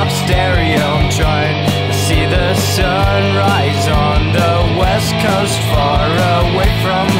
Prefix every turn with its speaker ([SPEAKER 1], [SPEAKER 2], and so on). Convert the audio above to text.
[SPEAKER 1] off stereo. I'm trying to see the sunrise on the west coast, far away from